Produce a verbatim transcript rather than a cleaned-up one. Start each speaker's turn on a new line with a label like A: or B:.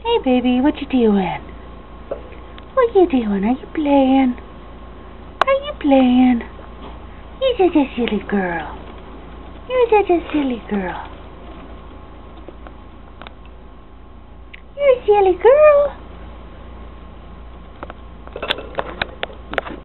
A: Hey baby, what you doing? What you doing? Are you playing? Are you playing? You're such a silly girl. You're such a silly girl. You're a silly girl.